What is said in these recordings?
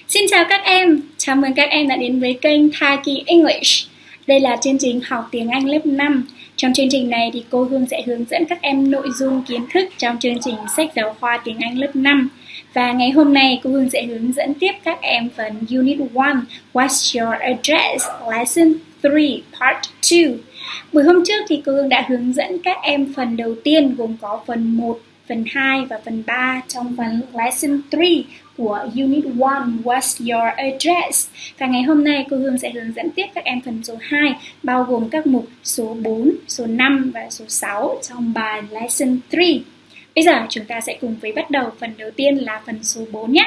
Xin chào các em, chào mừng các em đã đến với kênh Thaki English. Đây là chương trình học tiếng Anh lớp 5. Trong chương trình này thì cô Hương sẽ hướng dẫn các em nội dung kiến thức trong chương trình sách giáo khoa tiếng Anh lớp 5. Và ngày hôm nay cô Hương sẽ hướng dẫn tiếp các em phần Unit 1, What's Your Address? Lesson 3, Part 2. Buổi hôm trước thì cô Hương đã hướng dẫn các em phần đầu tiên gồm có phần 1, phần 2 và phần 3 trong phần Lesson 3 của Unit 1, What's Your Address? Và ngày hôm nay cô Hương sẽ hướng dẫn tiếp các em phần số 2 bao gồm các mục số 4, số 5 và số 6 trong bài Lesson 3. Bây giờ chúng ta sẽ cùng với bắt đầu phần đầu tiên là phần số 4 nhé.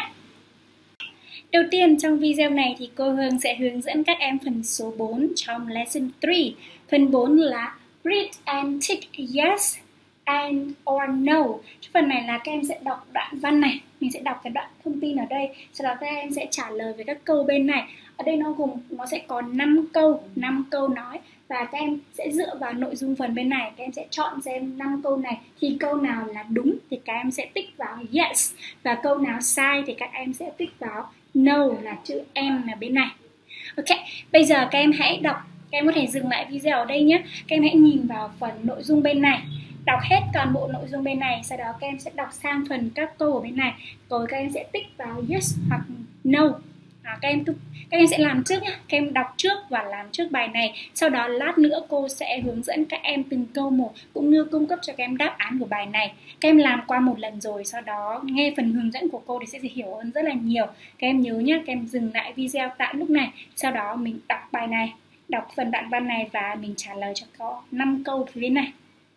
Đầu tiên trong video này thì cô Hương sẽ hướng dẫn các em phần số 4 trong Lesson 3. Phần 4 là Read and tick yes and or no. Phần này là các em sẽ đọc đoạn văn này. Mình sẽ đọc cái đoạn thông tin ở đây. Sau đó các em sẽ trả lời với các câu bên này. Ở đây nó sẽ có 5 câu nói. Và các em sẽ dựa vào nội dung phần bên này. Các em sẽ chọn xem 5 câu này. Thì câu nào là đúng thì các em sẽ tích vào yes. Và câu nào sai thì các em sẽ tích vào no, là chữ M là bên này. Ok, bây giờ các em hãy đọc. Các em có thể dừng lại video ở đây nhé. Các em hãy nhìn vào phần nội dung bên này. Đọc hết toàn bộ nội dung bên này. Sau đó các em sẽ đọc sang phần các câu ở bên này. Rồi các em sẽ tích vào yes hoặc no. Các em sẽ làm trước nhé. Các em đọc trước và làm trước bài này. Sau đó lát nữa cô sẽ hướng dẫn các em từng câu một, cũng như cung cấp cho các em đáp án của bài này. Các em làm qua một lần rồi, sau đó nghe phần hướng dẫn của cô thì sẽ hiểu hơn rất là nhiều. Các em nhớ nhé, các em dừng lại video tại lúc này. Sau đó mình đọc bài này, đọc phần đoạn văn này và mình trả lời cho có 5 câu phía bên này.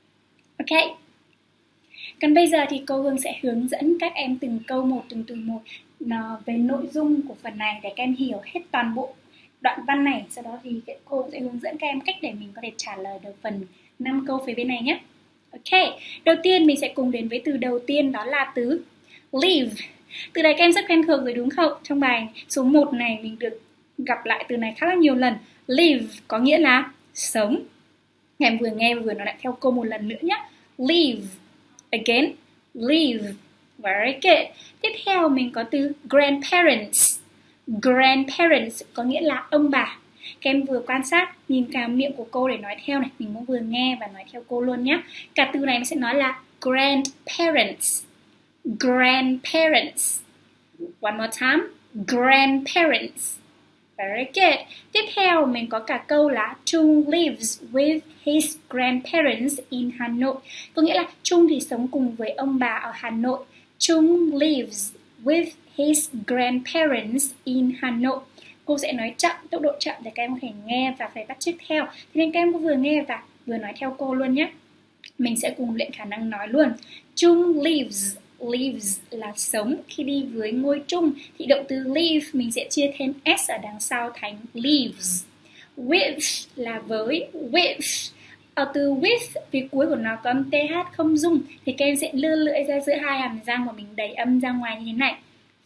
Ok. Còn bây giờ thì cô Hương sẽ hướng dẫn các em từng câu một, từng từ một về nội dung của phần này để các em hiểu hết toàn bộ đoạn văn này. Sau đó thì cô sẽ hướng dẫn các em cách để mình có thể trả lời được phần 5 câu phía bên này nhé. Ok, đầu tiên mình sẽ cùng đến với từ đầu tiên, đó là từ leave. Từ này các em rất quen thuộc rồi đúng không? Trong bài số 1 này mình được gặp lại từ này khá là nhiều lần. Live có nghĩa là sống. Các em vừa nghe vừa nói lại theo cô một lần nữa nhé. Live. Again. Live. Very good. Tiếp theo mình có từ grandparents. Grandparents có nghĩa là ông bà. Các em vừa quan sát, nhìn cả miệng của cô để nói theo này. Mình cũng vừa nghe và nói theo cô luôn nhé. Cả từ này mình sẽ nói là grandparents. Grandparents. One more time. Grandparents. Very good. Tiếp theo mình có cả câu là Trung lives with his grandparents in Hà Nội. Có nghĩa là Trung thì sống cùng với ông bà ở Hà Nội. Trung lives with his grandparents in Hà Nội. Cô sẽ nói chậm, tốc độ chậm để các em có thể nghe và phải bắt chước theo. Thế nên các em có vừa nghe và vừa nói theo cô luôn nhé. Mình sẽ cùng luyện khả năng nói luôn. Trung lives. Lives là sống. Khi đi với ngôi trung thì động từ live mình sẽ chia thêm s ở đằng sau thành lives. With là với. With. Ở từ with vì cuối của nó có âm th không rung thì các em sẽ đưa lưỡi ra giữa hai hàm răng và mình đẩy âm ra ngoài như thế này.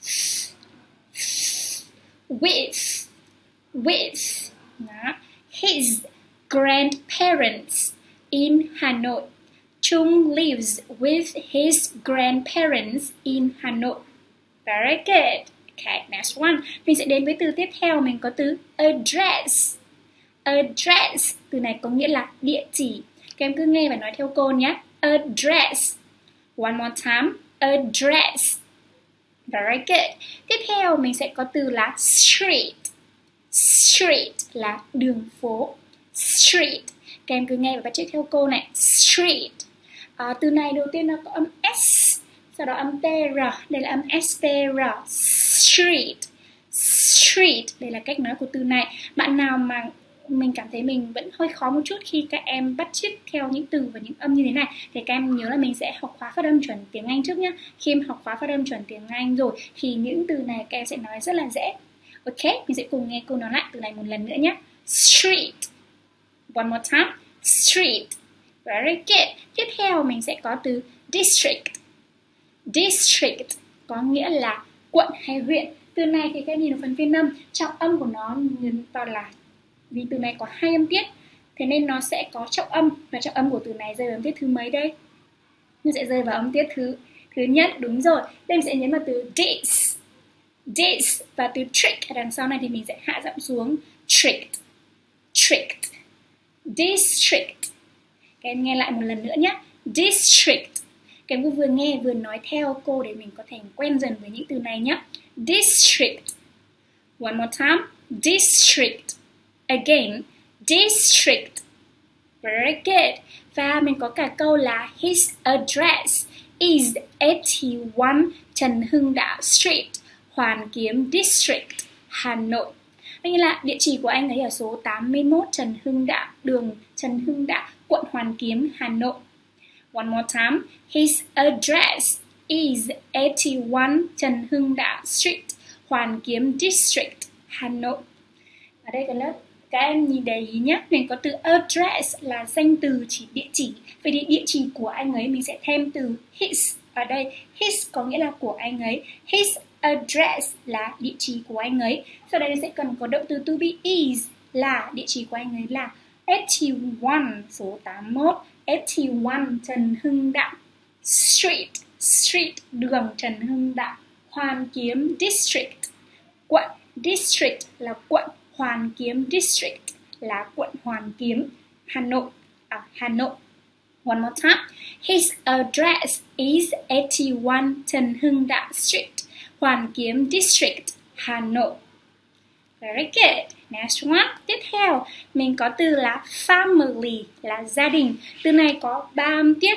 With. With. Đó. His grandparents in Hà Nội. Trung lives with his grandparents in Hà Nội. Very good. Okay, next one. Mình sẽ đến với từ tiếp theo. Mình có từ address. Address. Từ này có nghĩa là địa chỉ. Các em cứ nghe và nói theo cô nhé. Address. One more time. Address. Very good. Tiếp theo mình sẽ có từ là street. Street là đường phố. Street. Các em cứ nghe và bắt chước theo cô này. Street. Từ này đầu tiên nó có âm S, sau đó âm TR, đây là âm STR. Street. Street, đây là cách nói của từ này. Bạn nào mà mình cảm thấy mình vẫn hơi khó một chút khi các em bắt chước theo những từ và những âm như thế này thì các em nhớ là mình sẽ học khóa phát âm chuẩn tiếng Anh trước nhé. Khi em học khóa phát âm chuẩn tiếng Anh rồi thì những từ này các em sẽ nói rất là dễ. Ok, mình sẽ cùng nghe cô nói lại từ này một lần nữa nhé. Street. One more time. Street. Very good. Tiếp theo mình sẽ có từ district. District có nghĩa là quận hay huyện. Từ này thì các em nhìn ở phần phiên âm, trọng âm của nó to là vì từ này có 2 âm tiết, thế nên nó sẽ có trọng âm. Và trọng âm của từ này rơi vào âm tiết thứ mấy đây? Nó sẽ rơi vào âm tiết thứ nhất, đúng rồi. Đây mình sẽ nhấn vào từ dis. This, và từ trick ở đằng sau này thì mình sẽ hạ giọng xuống. Tricked, tricked, district. Các em nghe lại một lần nữa nhé. District. Các em vừa nghe vừa nói theo cô để mình có thể quen dần với những từ này nhé. District. One more time. District. Again. District. Very good. Và mình có cả câu là his address is 81 Trần Hưng Đạo Street, Hoàn Kiếm District, Hà Nội. Đây là địa chỉ của anh ấy ở số 81 Trần Hưng Đạo, đường Trần Hưng Đạo, quận Hoàn Kiếm, Hà Nội. One more time. His address is 81 Trần Hưng Đạo Street, Hoàn Kiếm District, Hà Nội. Ở đây cái lớp các em nhìn để ý nhé, mình có từ address là danh từ chỉ địa chỉ. Vậy thì địa chỉ của anh ấy mình sẽ thêm từ his. Ở đây his có nghĩa là của anh ấy. His address là địa chỉ của anh ấy. Sau đây sẽ cần có động từ to be is là địa chỉ của anh ấy là 81 số 81 81 Trần Hưng Đạo Street, street đường Trần Hưng Đạo, Hoàn Kiếm District, quận. District là quận, Hoàn Kiếm District là quận Hoàn Kiếm, Hà Nội. Hà Nội. One more time. His address is 81 Trần Hưng Đạo Street, Hoàn Kiếm District, Hà Nội. Very good. Next one. Tiếp theo, mình có từ là family là gia đình. Từ này có 3 âm tiết.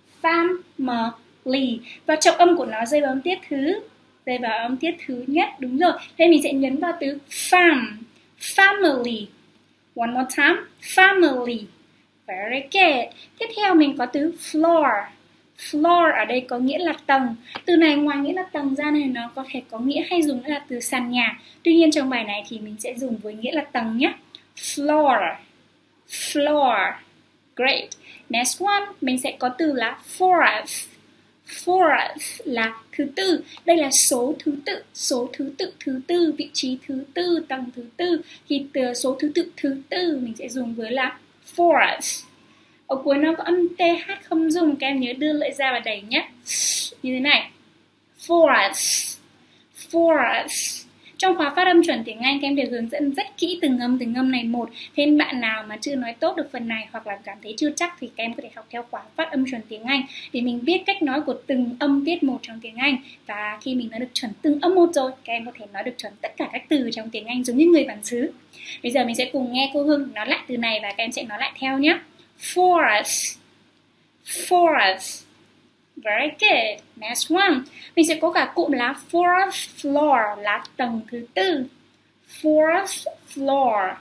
Family. Và trọng âm của nó rơi vào âm tiết thứ. Rơi vào âm tiết thứ nhất. Đúng rồi. Thế mình sẽ nhấn vào từ fam. Family. One more time. Family. Very good. Tiếp theo mình có từ floor. Floor ở đây có nghĩa là tầng. Từ này ngoài nghĩa là tầng ra này nó có thể có nghĩa hay dùng là từ sàn nhà. Tuy nhiên trong bài này thì mình sẽ dùng với nghĩa là tầng nhé. Floor. Floor. Great. Next one mình sẽ có từ là fourth. Fourth là thứ tư. Đây là số thứ tự. Số thứ tự thứ tư, vị trí thứ tư, tầng thứ tư. Thì từ số thứ tự thứ tư mình sẽ dùng với là fourth. Ở cuối nó có âm TH không dùng, các em nhớ đưa lưỡi ra và đẩy nhé. Như thế này. Fourth. Fourth. Trong khóa phát âm chuẩn tiếng Anh, các em được hướng dẫn rất kỹ từng âm này một. Thêm bạn nào mà chưa nói tốt được phần này hoặc là cảm thấy chưa chắc thì các em có thể học theo khóa phát âm chuẩn tiếng Anh để mình biết cách nói của từng âm tiết một trong tiếng Anh. Và khi mình nói được chuẩn từng âm một rồi, các em có thể nói được chuẩn tất cả các từ trong tiếng Anh giống như người bản xứ. Bây giờ mình sẽ cùng nghe cô Hương nói lại từ này và các em sẽ nói lại theo nhé. Fourth. Fourth. Very good. Next one. Mình sẽ có cả cụm là fourth floor là tầng thứ tư. Fourth floor.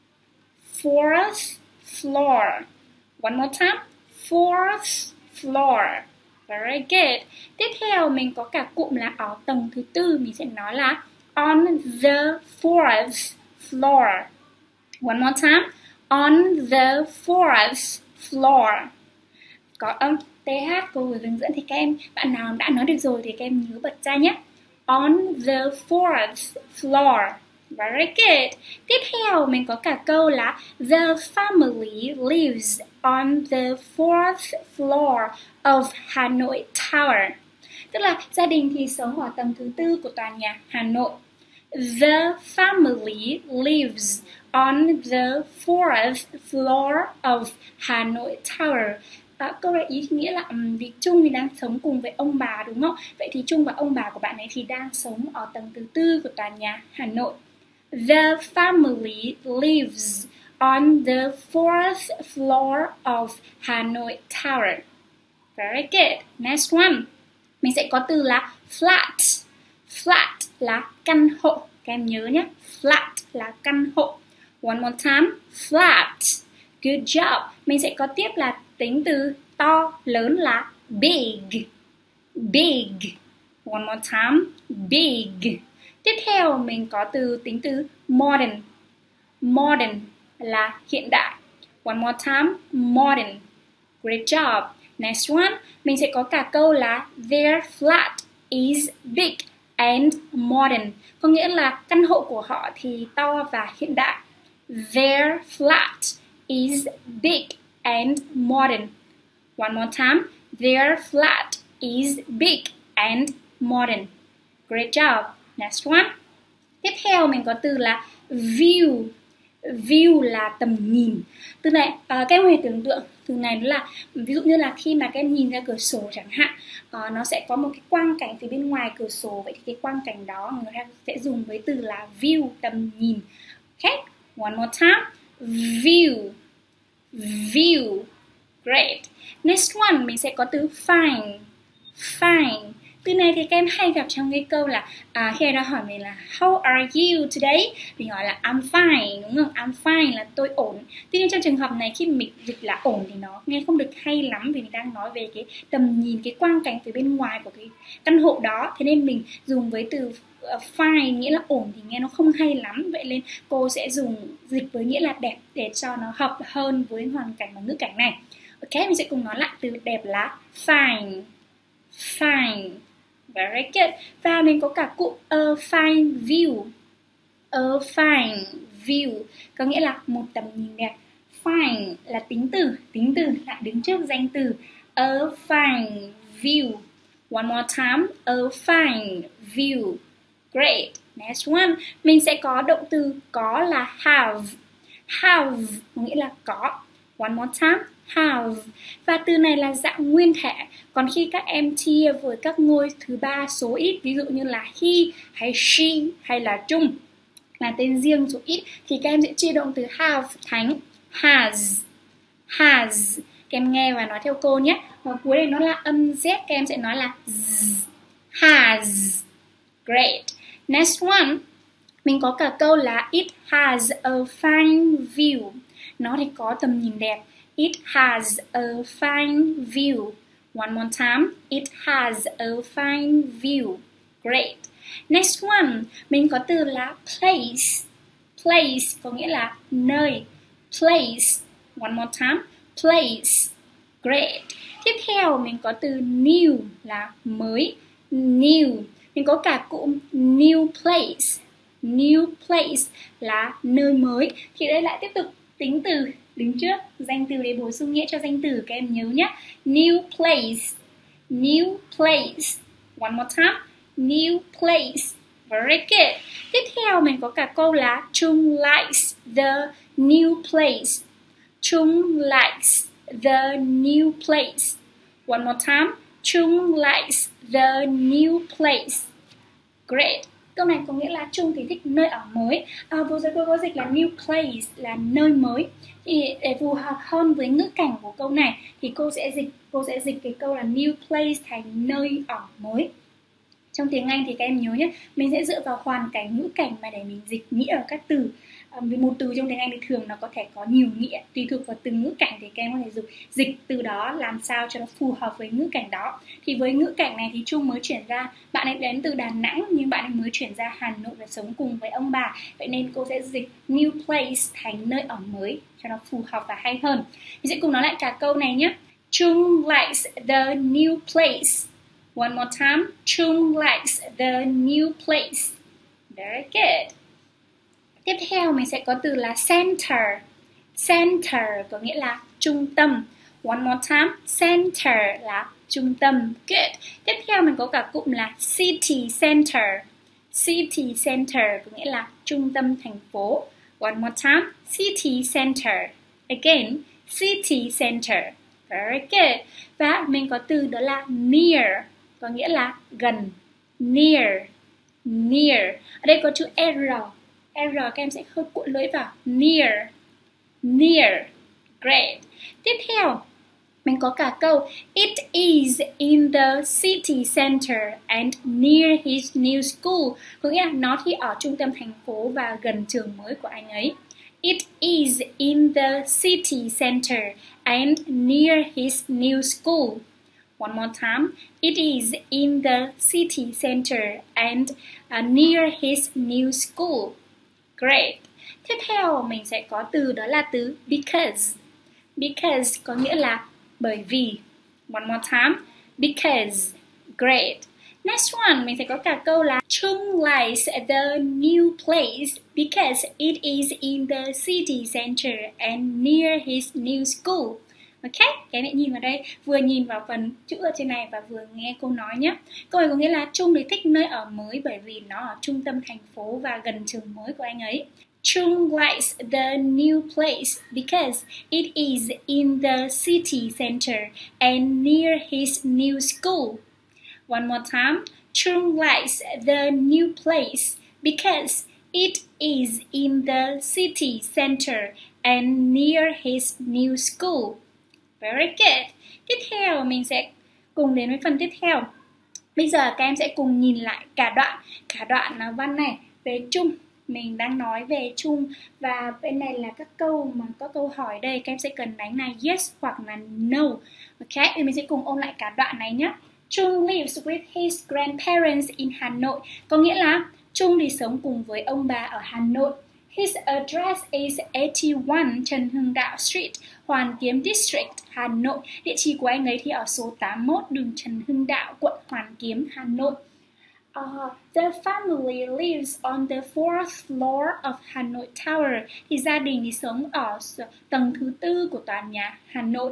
Fourth floor. One more time. Fourth floor. Very good. Tiếp theo mình có cả cụm là ở tầng thứ tư. Mình sẽ nói là on the fourth floor. One more time. On the fourth floor. Có âm TH cô vừa hướng dẫn thì các em, bạn nào đã nói được rồi thì các em nhớ bật ra nhé. On the fourth floor. Very good. Tiếp theo mình có cả câu là the family lives on the fourth floor of Hanoi Tower. Tức là gia đình thì sống ở tầng thứ tư của tòa nhà Hà Nội. The family lives on the fourth floor of Hanoi Tower. Câu này ý nghĩa là vì Trung thì đang sống cùng với ông bà đúng không? Vậy thì Trung và ông bà của bạn ấy thì đang sống ở tầng thứ tư của tòa nhà Hà Nội. The family lives on the fourth floor of Hanoi Tower. Very good. Next one. Mình sẽ có từ là flat. Flat là căn hộ. Các em nhớ nhé. Flat là căn hộ. One more time. Flat. Good job. Mình sẽ có tiếp là tính từ to, lớn là big. Big. One more time. Big. Tiếp theo mình có tính từ modern. Modern là hiện đại. One more time. Modern. Great job. Next one. Mình sẽ có cả câu là their flat is big and modern. Có nghĩa là căn hộ của họ thì to và hiện đại. Their flat is big and modern. One more time. Their flat is big and modern. Great job. Next one. Tiếp theo mình có từ là view. View là tầm nhìn. Từ này các em hãy tưởng tượng từ này là ví dụ như là khi mà các em nhìn ra cửa sổ chẳng hạn, nó sẽ có một cái quang cảnh từ bên ngoài cửa sổ. Vậy thì cái quang cảnh đó người ta sẽ dùng với từ là view, tầm nhìn. Okay, one more time. View. View. Great. Next one mình sẽ có từ find. Find. Từ này thì các em hay gặp trong cái câu là khi ai đó hỏi mình là how are you today? Mình hỏi là I'm fine, đúng không? I'm fine là tôi ổn. Tuy nhiên trong trường hợp này khi mình dịch là ổn thì nó nghe không được hay lắm, vì mình đang nói về cái tầm nhìn, cái quang cảnh từ bên ngoài của cái căn hộ đó. Thế nên mình dùng với từ fine nghĩa là ổn thì nghe nó không hay lắm. Vậy nên cô sẽ dùng dịch với nghĩa là đẹp để cho nó hợp hơn với hoàn cảnh và ngữ cảnh này. Ok, mình sẽ cùng nói lại từ đẹp là fine. Fine. Very good. Và mình có cả cụm a fine view. A fine view có nghĩa là một tầm nhìn đẹp. Fine là tính từ lại đứng trước danh từ. A fine view. One more time. A fine view. Great. Next one. Mình sẽ có động từ có là have. Have có nghĩa là có. One more time. Have. Và từ này là dạng nguyên thể. Còn khi các em chia với các ngôi thứ ba số ít, ví dụ như là he hay she hay là trung là tên riêng số ít, thì các em sẽ chia động từ have thành has. Has. Các em nghe và nói theo cô nhé. Và cuối này nó là âm z, các em sẽ nói là z. Has. Great. Next one. Mình có cả câu là it has a fine view. Nó thì có tầm nhìn đẹp. It has a fine view. One more time. It has a fine view. Great. Next one. Mình có từ là place. Place có nghĩa là nơi. Place. One more time. Place. Great. Tiếp theo mình có từ new là mới. New. Mình có cả cụm new place. New place là nơi mới. Thì đây lại tiếp tục tính từ đứng trước danh từ để bổ sung nghĩa cho danh từ, các em nhớ nhé. New place. New place. One more time. New place. Very good. Tiếp theo mình có cả câu là Trung likes the new place. Trung likes the new place. One more time. Trung likes the new place. Great. Câu này có nghĩa là Trung thì thích nơi ở mới. Vừa rồi cô có dịch là new place là nơi mới. Thì để phù hợp hơn với ngữ cảnh của câu này thì cô sẽ dịch cái câu là new place thành nơi ở mới. Trong tiếng Anh thì các em nhớ nhé, mình sẽ dựa vào hoàn cảnh, ngữ cảnh mà để mình dịch nghĩa ở các từ. Vì một từ trong tiếng Anh thì thường nó có thể có nhiều nghĩa, tùy thuộc vào từng ngữ cảnh thì các em có thể dịch từ đó làm sao cho nó phù hợp với ngữ cảnh đó. Thì với ngữ cảnh này thì Trung mới chuyển ra, bạn ấy đến từ Đà Nẵng nhưng bạn ấy mới chuyển ra Hà Nội và sống cùng với ông bà. Vậy nên cô sẽ dịch new place thành nơi ở mới cho nó phù hợp và hay hơn. Mình sẽ cùng nói lại cả câu này nhé. Trung likes the new place. One more time. Trung likes the new place. Very good. Tiếp theo mình sẽ có từ là center. Center có nghĩa là trung tâm. One more time. Center là trung tâm. Good. Tiếp theo mình có cả cụm là city center. City center có nghĩa là trung tâm thành phố. One more time. City center. Again. City center. Very good. Và mình có từ đó là near. Có nghĩa là gần. Near. Near. Ở đây có chữ R. R các em sẽ hơi cuộn lưỡi vào. Near. Near. Great. Tiếp theo mình có cả câu it is in the city center and near his new school. Có nghĩa là nó thì ở trung tâm thành phố và gần trường mới của anh ấy. It is in the city center and near his new school. One more time. It is in the city center and near his new school. Great. Tiếp theo mình sẽ có từ đó là từ because. Because có nghĩa là bởi vì. One more time. Because. Great. Next one mình sẽ có cả câu là Trung likes the new place because it is in the city center and near his new school. Ok, các em hãy nhìn vào đây, vừa nhìn vào phần chữ ở trên này và vừa nghe câu nói nhé. Câu này có nghĩa là Trung thì thích nơi ở mới bởi vì nó ở trung tâm thành phố và gần trường mới của anh ấy. Trung likes the new place because it is in the city center and near his new school. One more time. Trung likes the new place because it is in the city center and near his new school. Very good. Tiếp theo mình sẽ cùng đến với phần tiếp theo. Bây giờ các em sẽ cùng nhìn lại cả đoạn văn này về Trung. Mình đang nói về Trung và bên này là các câu mà có câu hỏi đây. Các em sẽ cần đánh là yes hoặc là no. Ok, thì mình sẽ cùng ôn lại cả đoạn này nhé. Trung lives with his grandparents in Hà Nội. Có nghĩa là Trung thì sống cùng với ông bà ở Hà Nội. His address is 81 Trần Hưng Đạo Street, Hoàn Kiếm District, Hà Nội. Địa chỉ của anh ấy thì ở số 81 đường Trần Hưng Đạo, quận Hoàn Kiếm, Hà Nội. The family lives on the 4th floor of Hanoi Tower. Thì gia đình thì sống ở tầng thứ 4 của tòa nhà Hà Nội.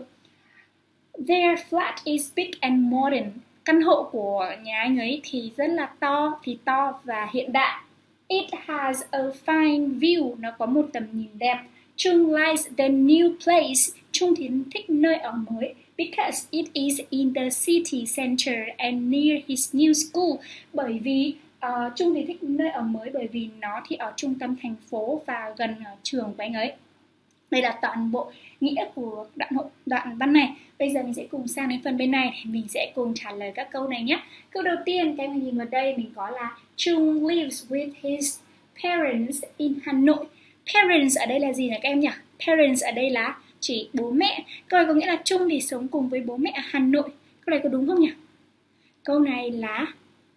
Their flat is big and modern. Căn hộ của nhà anh ấy thì rất là to và hiện đại. It has a fine view. Nó có một tầm nhìn đẹp. Trung likes the new place. Trung thì thích nơi ở mới because it is in the city center and near his new school. Bởi vì Trung thì thích nơi ở mới bởi vì nó thì ở trung tâm thành phố và gần trường của anh ấy. Đây là toàn bộ nghĩa của đoạn văn này. Bây giờ mình sẽ cùng sang đến phần bên này thì mình sẽ cùng trả lời các câu này nhé. Câu đầu tiên các em nhìn vào đây mình có là Trung lives with his parents in Hà Nội. Parents ở đây là gì nhỉ các em nhỉ? Parents ở đây là chỉ bố mẹ. Câu này có nghĩa là Trung thì sống cùng với bố mẹ ở Hà Nội. Câu này có đúng không nhỉ? Câu này là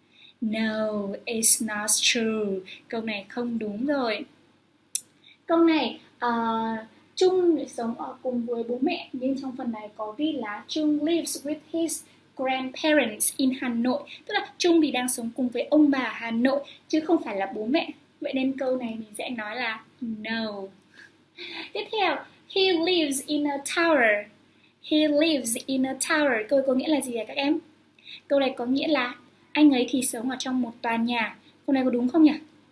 no, it's not true. Câu này không đúng rồi. Câu này Trung sống ở cùng với bố mẹ, nhưng trong phần này có ghi là Trung lives with his grandparents in Hà Nội. Tức là Trung thì đang sống cùng với ông bà Hà Nội chứ không phải là bố mẹ. Vậy nên câu này mình sẽ nói là no. Tiếp theo, he lives in a tower. He lives in a tower. Câu có nghĩa là gì hả các em? Câu này có nghĩa là anh ấy thì sống ở trong một tòa nhà. Câu này có đúng không nhỉ?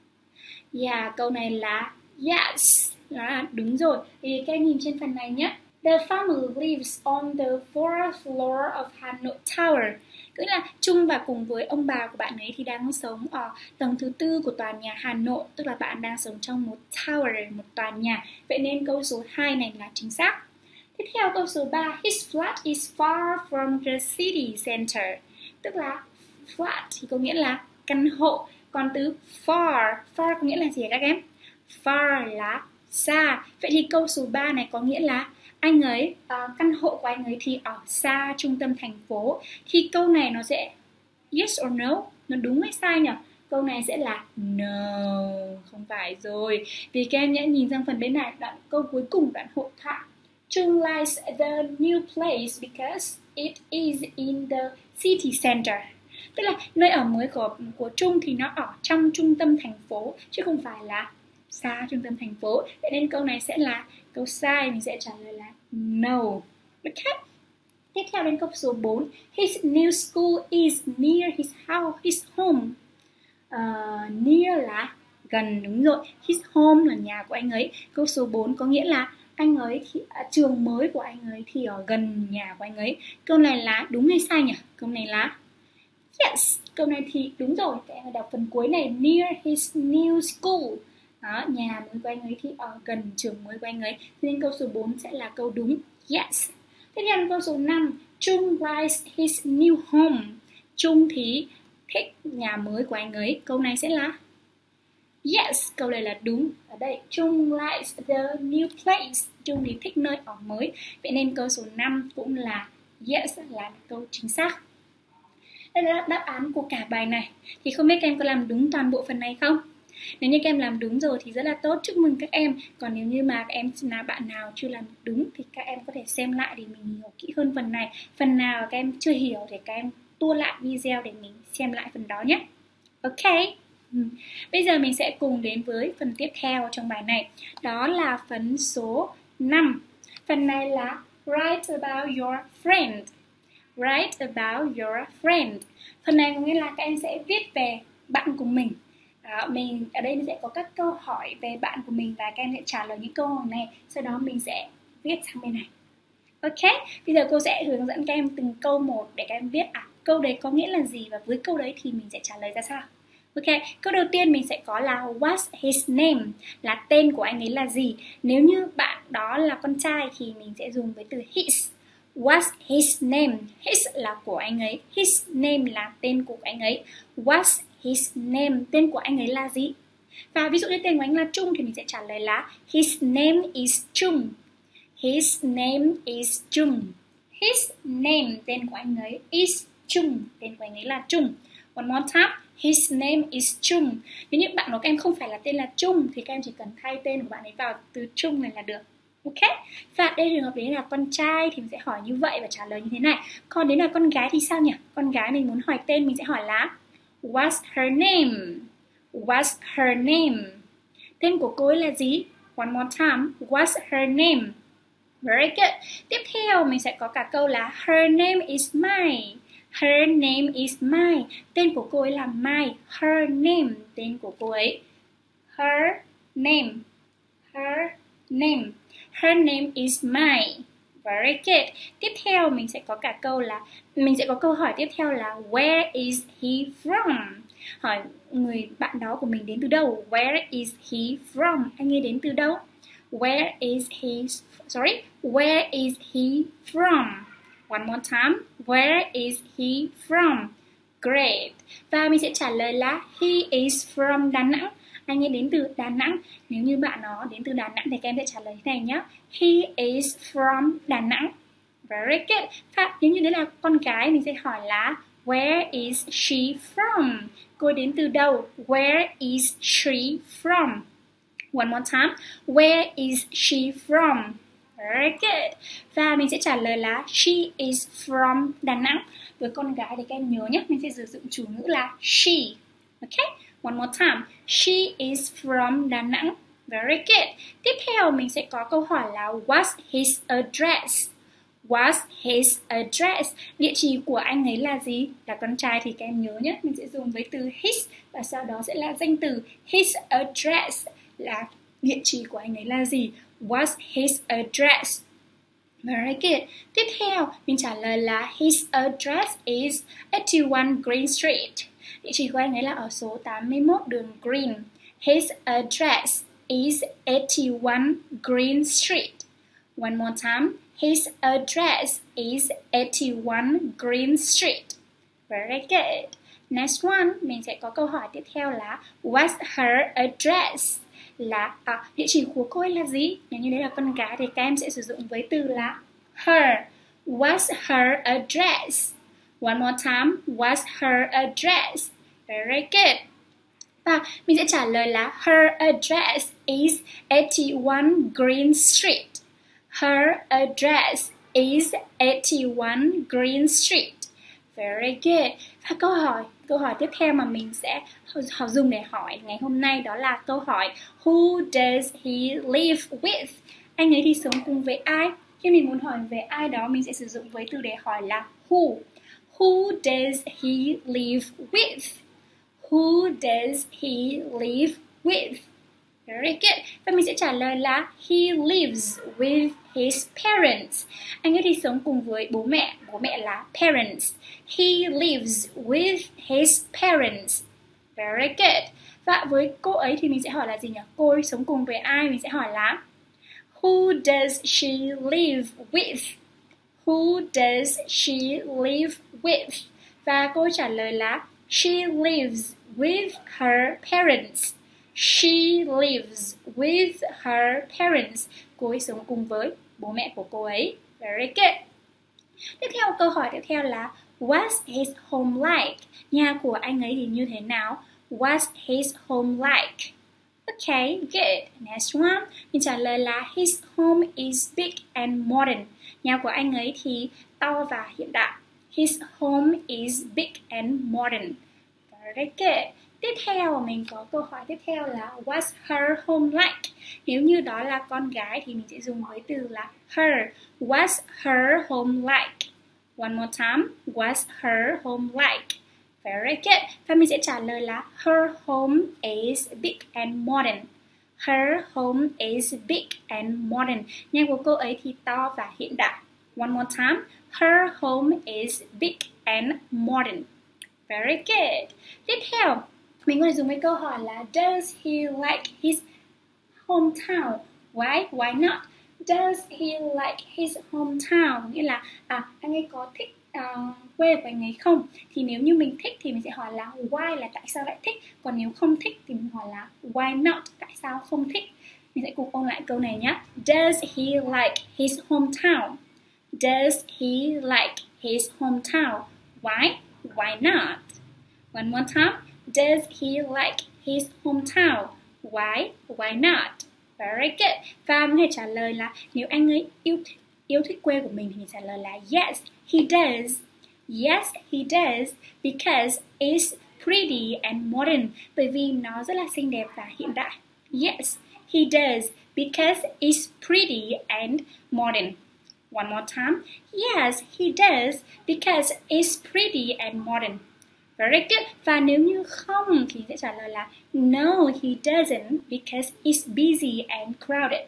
Yeah, câu này là yes. Đó là đúng rồi. Thì các em nhìn trên phần này nhé. The family lives on the 4th floor of Hanoi Tower. Tức là Trung và cùng với ông bà của bạn ấy thì đang sống ở tầng thứ 4 của tòa nhà Hà Nội. Tức là bạn đang sống trong một tower, một tòa nhà. Vậy nên câu số 2 này là chính xác. Tiếp theo câu số 3. His flat is far from the city center. Tức là flat thì có nghĩa là căn hộ. Còn từ far có nghĩa là gì hả các em? Far là xa. Vậy thì câu số 3 này có nghĩa là anh ấy, căn hộ của anh ấy thì ở xa trung tâm thành phố. Thì câu này nó sẽ yes or no? Nó đúng hay sai nhỉ? Câu này sẽ là no, không phải rồi. Vì các em nhé, nhìn sang phần bên này, đoạn câu cuối cùng đoạn hội thoại. Trung likes the new place because it is in the city center. Tức là nơi ở mới của Trung thì nó ở trong trung tâm thành phố chứ không phải là xa trung tâm thành phố. Vậy nên câu này sẽ là câu sai, mình sẽ trả lời là no. Ok. Tiếp theo đến câu số 4. His new school is near his house, his home. Near là gần, đúng rồi. His home là nhà của anh ấy. Câu số 4 có nghĩa là anh ấy thì, trường mới của anh ấy thì ở gần nhà của anh ấy. Câu này là đúng hay sai nhỉ? Câu này là yes. Câu này thì đúng rồi. Các em đọc phần cuối này, near his new school. Đó, nhà mới của anh ấy thì ở gần trường mới của anh ấy. Nên câu số 4 sẽ là câu đúng, yes. Tiếp theo là câu số 5. Trung likes his new home. Trung thì thích nhà mới của anh ấy. Câu này sẽ là yes. Câu này là đúng. Ở đây Trung likes the new place. Trung thì thích nơi ở mới. Vậy nên câu số 5 cũng là yes, là câu chính xác. Đây là đáp án của cả bài này. Thì không biết các em có làm đúng toàn bộ phần này không? Nếu như các em làm đúng rồi thì rất là tốt, chúc mừng các em. Còn nếu như mà các em là bạn nào chưa làm đúng thì các em có thể xem lại để mình hiểu kỹ hơn phần này. Phần nào các em chưa hiểu thì các em tua lại video để mình xem lại phần đó nhé. Ok. Bây giờ mình sẽ cùng đến với phần tiếp theo trong bài này. Đó là phần số 5. Phần này là Write about your friend. Write about your friend. Phần này có nghĩa là các em sẽ viết về bạn của mình. Mình ở đây sẽ có các câu hỏi về bạn của mình và các em sẽ trả lời những câu hỏi này. Sau đó mình sẽ viết sang bên này. Ok, bây giờ cô sẽ hướng dẫn các em từng câu một để các em viết câu đấy có nghĩa là gì và với câu đấy thì mình sẽ trả lời ra sao. Ok, câu đầu tiên mình sẽ có là what's his name, là tên của anh ấy là gì. Nếu như bạn đó là con trai thì mình sẽ dùng với từ his. What's his name? His là của anh ấy, his name là tên của anh ấy. What's his name? Tên của anh ấy là gì? Và ví dụ như tên của anh là Trung thì mình sẽ trả lời là his name is Trung. His name is Trung. His name, tên của anh ấy, is Trung, tên của anh ấy là Trung. One more time, his name is Trung. Nếu như bạn của các em không phải là tên là Trung thì các em chỉ cần thay tên của bạn ấy vào từ Trung này là được. Ok, và đây trường hợp đấy là con trai thì mình sẽ hỏi như vậy và trả lời như thế này. Còn nếu là con gái thì sao nhỉ? Con gái mình muốn hỏi tên mình sẽ hỏi là what's her name? What's her name? Tên của cô ấy là gì? One more time, what's her name? Very good. Tiếp theo mình sẽ có cả câu là her name is Mai. Her name is Mai. Tên của cô ấy là Mai. Her name, tên của cô ấy. Her name. Her name. Her name is Mai. Very good. Tiếp theo mình sẽ có cả câu là câu hỏi tiếp theo là where is he from? Hỏi người bạn đó của mình đến từ đâu? Where is he from? Anh ấy đến từ đâu? Where is he from? One more time. Where is he from? Great. Và mình sẽ trả lời là he is from Đà Nẵng. Anh ấy đến từ Đà Nẵng. Nếu như bạn nó đến từ Đà Nẵng thì các em sẽ trả lời thế này nhé. He is from Đà Nẵng. Very good. Và nếu như đấy là con gái mình sẽ hỏi là where is she from? Cô đến từ đâu? Where is she from? One more time. Where is she from? Very good. Và mình sẽ trả lời là she is from Đà Nẵng. Với con gái thì các em nhớ nhé, mình sẽ sử dụng chủ ngữ là she. Ok, one more time. She is from Đà Nẵng. Very good. Tiếp theo mình sẽ có câu hỏi là what's his address? What's his address? Địa chỉ của anh ấy là gì? Là con trai thì các em nhớ nhé, mình sẽ dùng với từ his và sau đó sẽ là danh từ. His address là địa chỉ của anh ấy là gì? What's his address? Very good. Tiếp theo, mình trả lời là his address is 81 Green Street. Địa chỉ của anh ấy là ở số 81 đường Green. His address is 81 Green Street. One more time. His address is 81 Green Street. Very good. Next one, mình sẽ có câu hỏi tiếp theo là what's her address? Là địa chỉ của cô ấy là gì? Nếu như đấy là con gái thì các em sẽ sử dụng với từ là her. What's her address? One more time. What's her address? Very good. Và mình sẽ trả lời là her address is 81 Green Street. Her address is 81 Green Street. Very good. Và câu hỏi tiếp theo mà mình sẽ dùng để hỏi ngày hôm nay đó là câu hỏi who does he live with? Anh ấy thì sống cùng với ai? Khi mình muốn hỏi về ai đó mình sẽ sử dụng với từ để hỏi là who. Who does he live with? Who does he live with? Very good. Và mình sẽ trả lời là he lives with his parents. Anh ấy thì sống cùng với bố mẹ là parents. He lives with his parents. Very good. Và với cô ấy thì mình sẽ hỏi là gì nhỉ? Cô ấy sống cùng với ai? Mình sẽ hỏi là who does she live with? Who does she live with? Và cô trả lời là she lives with her parents. She lives with her parents. Cô ấy sống cùng với bố mẹ của cô ấy. Very good. Tiếp theo câu hỏi tiếp theo là what's his home like? Nhà của anh ấy thì như thế nào? What's his home like? Okay, good. Next one. Mình trả lời là his home is big and modern. Nhà của anh ấy thì to và hiện đại. His home is big and modern. Very good. Tiếp theo mình có câu hỏi tiếp theo là what's her home like? Nếu như đó là con gái thì mình sẽ dùng với từ là her. What's her home like? One more time. What's her home like? Very good. Và mình sẽ trả lời là her home is big and modern. Her home is big and modern. Nhà của cô ấy thì to và hiện đại. One more time. Her home is big and modern. Very good. Tiếp theo, mình có thể dùng với câu hỏi là does he like his hometown? Why? Why not? Does he like his hometown? Nghĩa là anh ấy có thích quê của anh ấy không? Thì nếu như mình thích thì mình sẽ hỏi là why, là tại sao lại thích. Còn nếu không thích thì mình hỏi là why not, tại sao không thích. Mình sẽ cùng ôn lại câu này nhé. Does he like his hometown? Does he like his hometown? Why? Why not? One more time. Does he like his hometown? Why? Why not? Very good. Và mình có thể trả lời là nếu anh ấy yêu thích quê của mình thì mình trả lời là yes, he does. Yes, he does because it's pretty and modern. Bởi vì nó rất là xinh đẹp và hiện đại. Yes, he does because it's pretty and modern. One more time. Yes, he does because it's pretty and modern. Very good. Và nếu như không thì sẽ trả lời là no, he doesn't because it's busy and crowded.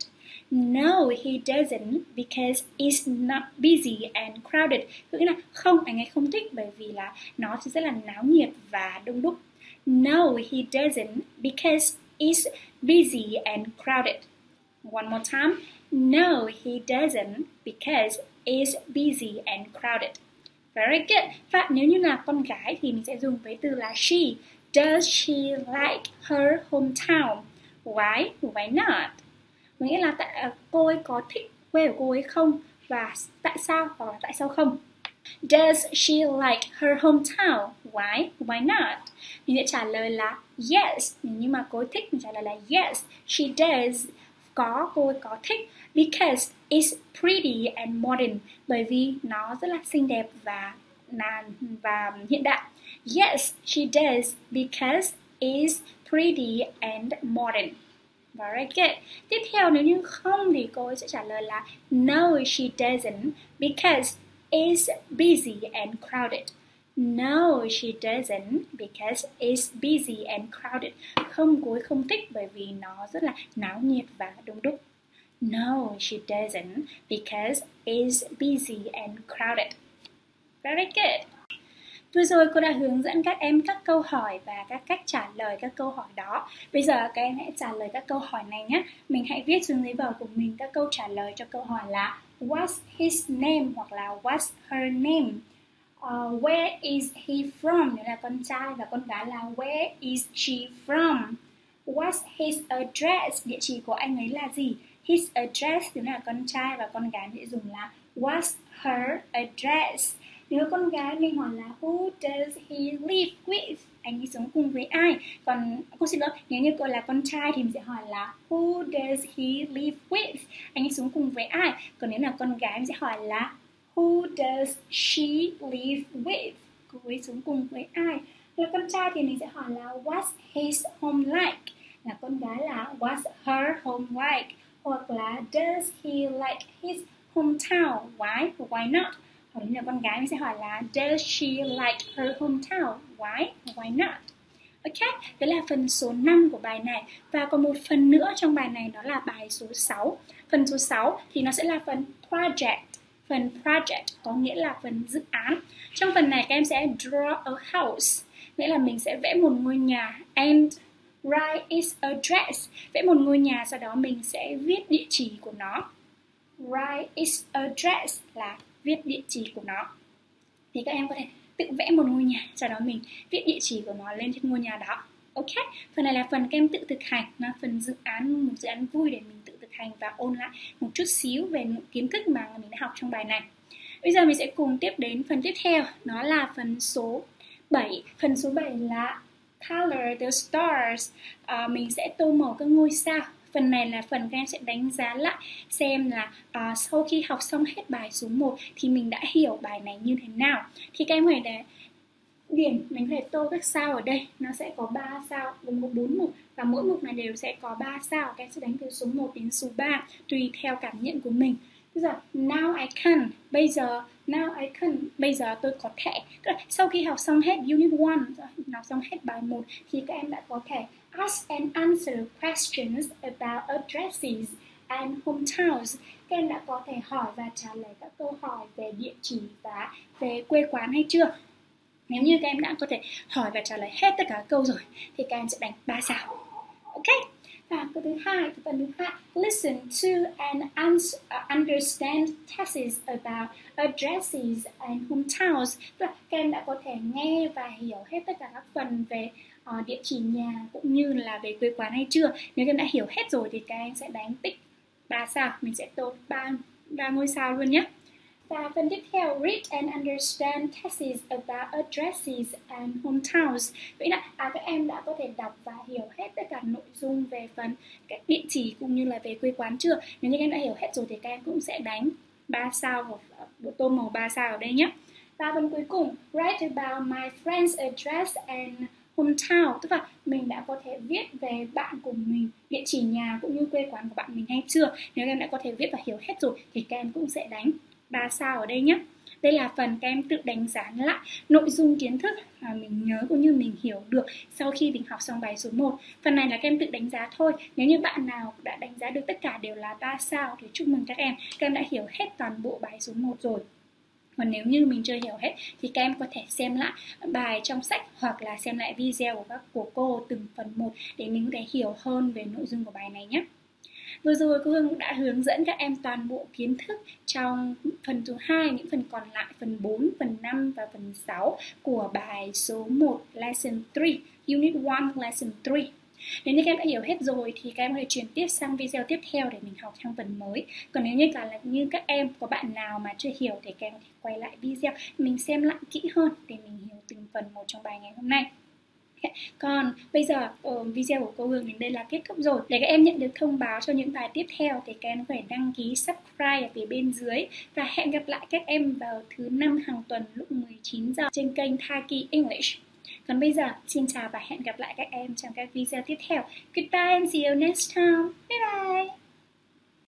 No, he doesn't because it's not busy and crowded. Nghĩa là không, anh ấy không thích bởi vì là nó rất là náo nhiệt và đông đúc. No, he doesn't because it's busy and crowded. One more time. No, he doesn't because it's busy and crowded. Very good. Và nếu như là con gái thì mình sẽ dùng với từ là she. Does she like her hometown? Why? Why not? Nghĩa là cô ấy có thích quê của cô ấy không? Và tại sao? Hoặc là tại sao không? Does she like her hometown? Why? Why not? Mình sẽ trả lời là yes. Nhưng mà cô ấy thích, mình trả lời là yes, she does. Cô ấy có thích because it's pretty and modern. Bởi vì nó rất là xinh đẹp và hiện đại. Yes, she does because it's pretty and modern. Very good. Tiếp theo nếu như không thì cô ấy sẽ trả lời là no, she doesn't because it's busy and crowded. No, she doesn't because it's busy and crowded. Không, cô ấy không thích bởi vì nó rất là náo nhiệt và đông đúc. No, she doesn't because it's busy and crowded. Very good. Vừa rồi cô đã hướng dẫn các em các câu hỏi và các cách trả lời các câu hỏi đó. Bây giờ các em hãy trả lời các câu hỏi này nhé. Mình hãy viết xuống giấy vở của mình các câu trả lời cho câu hỏi là what's his name hoặc là what's her name. Where is he from? Nếu là con trai và con gái là where is she from? What's his address? Địa chỉ của anh ấy là gì? His address nếu là con trai và con gái sẽ dùng là what's her address? Nếu con gái mình hỏi là who does he live with? Anh ấy sống cùng với ai? Còn cô xin lỗi, nếu như cô là con trai thì mình sẽ hỏi là who does he live with? Anh ấy sống cùng với ai? Còn nếu là con gái mình sẽ hỏi là who does she live with? Cô ấy sống cùng với ai? Là con trai thì mình sẽ hỏi là what's his home like? Là con gái là what's her home like? Hoặc là does he like his hometown? Why? Why not? Hoặc là con gái mình sẽ hỏi là does she like her hometown? Why? Why not? Ok, đó là phần số 5 của bài này. Và còn một phần nữa trong bài này đó là bài số 6. Phần số 6 thì nó sẽ là phần project. Phần project có nghĩa là phần dự án. Trong phần này các em sẽ draw a house, nghĩa là mình sẽ vẽ một ngôi nhà, and write its address, vẽ một ngôi nhà, sau đó mình sẽ viết địa chỉ của nó. Write its address là viết địa chỉ của nó. Thì các em có thể tự vẽ một ngôi nhà, sau đó mình viết địa chỉ của nó lên trên ngôi nhà đó. Ok, phần này là phần các em tự thực hành, là phần dự án, một dự án vui để mình tự thực hành và ôn lại một chút xíu về những kiến thức mà mình đã học trong bài này. Bây giờ mình sẽ cùng tiếp đến phần tiếp theo, nó là phần số 7. Phần số 7 là Color the stars. Mình sẽ tô màu các ngôi sao. Phần này là phần các em sẽ đánh giá lại xem là sau khi học xong hết bài số 1 thì mình đã hiểu bài này như thế nào. Thì các em có thể điểm mình có thể tô các sao ở đây, nó sẽ có 3 sao, gồm có 4 mục và mỗi mục này đều sẽ có 3 sao. Các em sẽ đánh từ số 1 đến số 3 tùy theo cảm nhận của mình. Bây giờ now I can, bây giờ now I can, bây giờ tôi có thể. Tức là sau khi học xong hết unit 1, học xong hết bài 1 thì các em đã có thể ask and answer questions about addresses and hometowns. Các em đã có thể hỏi và trả lời các câu hỏi về địa chỉ và về quê quán hay chưa? Nếu như các em đã có thể hỏi và trả lời hết tất cả các câu rồi thì các em sẽ đánh 3 sao. Ok. Và câu thứ hai, phần thứ hai, listen to and understand texts about addresses and hometowns. Tức là các em đã có thể nghe và hiểu hết tất cả các phần về địa chỉ nhà cũng như là về quê quán hay chưa. Nếu các em đã hiểu hết rồi thì các em sẽ đánh tích 3 sao. Mình sẽ tô 3 ngôi sao luôn nhé. Và phần tiếp theo, read and understand texts about addresses and hometowns. Vậy là các em đã có thể đọc và hiểu hết tất cả nội dung về phần các địa chỉ cũng như là về quê quán chưa? Nếu như các em đã hiểu hết rồi thì các em cũng sẽ đánh 3 sao, bộ tô màu 3 sao ở đây nhé. Và phần cuối cùng, write about my friend's address and hometown, tức là mình đã có thể viết về bạn của mình, địa chỉ nhà cũng như quê quán của bạn mình hay chưa. Nếu các em đã có thể viết và hiểu hết rồi thì các em cũng sẽ đánh 3 sao ở đây nhé. Đây là phần các em tự đánh giá lại nội dung kiến thức mà mình nhớ cũng như mình hiểu được sau khi mình học xong bài số 1. Phần này là các em tự đánh giá thôi. Nếu như bạn nào đã đánh giá được tất cả đều là 3 sao thì chúc mừng các em đã hiểu hết toàn bộ bài số 1 rồi. Còn nếu như mình chưa hiểu hết thì các em có thể xem lại bài trong sách hoặc là xem lại video của cô từng phần 1 để mình có thể hiểu hơn về nội dung của bài này nhé. Vừa rồi cô Hương đã hướng dẫn các em toàn bộ kiến thức trong phần thứ 2, những phần còn lại, phần 4, phần 5 và phần 6 của bài số 1 Lesson 3, Unit 1 Lesson 3. Nếu như các em đã hiểu hết rồi thì các em có thể chuyển tiếp sang video tiếp theo để mình học trong phần mới. Còn nếu như các em có bạn nào mà chưa hiểu thì các em có thể quay lại video, mình xem lại kỹ hơn để mình hiểu từng phần một trong bài ngày hôm nay. Còn bây giờ video của cô Hương đến đây là kết thúc rồi. Để các em nhận được thông báo cho những bài tiếp theo thì các em có thể đăng ký subscribe ở phía bên dưới. Và hẹn gặp lại các em vào thứ 5 hàng tuần lúc 19 giờ trên kênh Thaki English. Còn bây giờ, xin chào và hẹn gặp lại các em trong các video tiếp theo. Goodbye and see you next time. Bye bye!